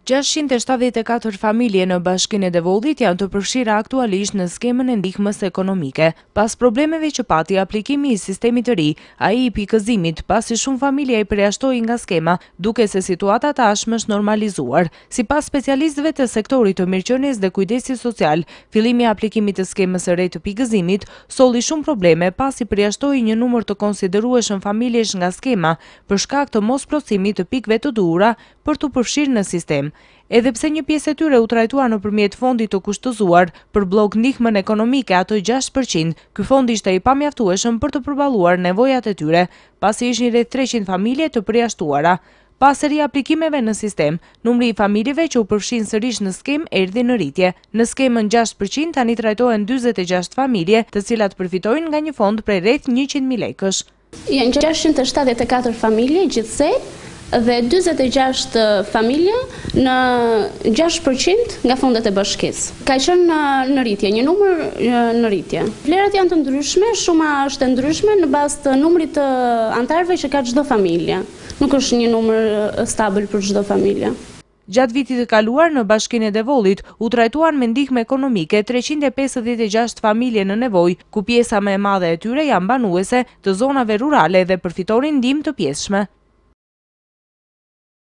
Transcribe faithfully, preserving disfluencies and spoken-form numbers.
gjashtëqind e shtatëdhjetë e katër familje në Bashkinë e Devollit janë të përfshira aktualisht në skemën e ndihmës ekonomike. Pas problemeve që pati aplikimi i sistemit të ri, ai i pikëzimit, pasi shumë familje i përjashtoi nga skema, duke se situata tashmë është normalizuar. Sipas specialistëve të sektorit të mirëqenies dhe kujdesit social, fillimi i aplikimit të skemës së re të pikëzimit solli shumë probleme pasi përjashtoi një numër të konsiderueshëm familjesh nga skema për shkak të mosplotësimit të pikëve të duhura për të përfshirë në sistem. Edhe pse një pjesë e tyre u trajtua nëpërmjet fondit të kushtëzuar për blok ndihmën ekonomike ato gjashtë përqind, ky fond ishte i pamjaftueshëm për të përballuar nevojat e tyre, pasi ishin rreth treqind familje të përjashtuara. Pas riaplikimeve në sistem, numri i familjeve që u përfshin sërish në skem erdhi në rritje. Në skemën gjashtë përqind tani trajtohen dyzet e gjashtë familje, të cilat përfitojnë nga një fond prej rreth njëqind mijë lekësh. Janë gjashtëqind e shtatëdhjetë e katër familje gjithsej dhe dyzet e gjashtë familje në gjashtë përqind nga fondet e bashkisë. Ka qenë në rritje, një numër në rritje. Vlerat janë të ndryshme, shuma është e ndryshme në bazë të numrit të anëtarëve që ka çdo familje. Nuk është një numër stabil për çdo familje. Gjatë vitit të kaluar në Bashkinë e Devollit u trajtuan me ndihmë ekonomike treqind e pesëdhjetë e gjashtë familje në nevojë, ku pjesa më e madhe e tyre janë banuese të zonave rurale dhe përfitonin ndihmë të pjesshme.